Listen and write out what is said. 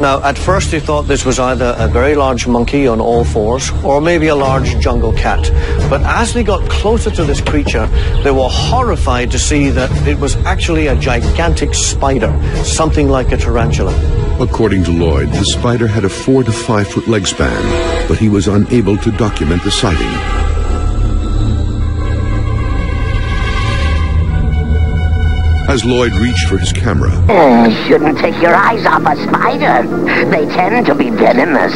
Now, at first they thought this was either a very large monkey on all fours or maybe a large jungle cat. But as they got closer to this creature, they were horrified to see that it was actually a gigantic spider, something like a tarantula. According to Lloyd, the spider had a 4 to 5 foot leg span, but he was unable to document the sighting. As Lloyd reached for his camera... Shouldn't take your eyes off a spider. They tend to be venomous.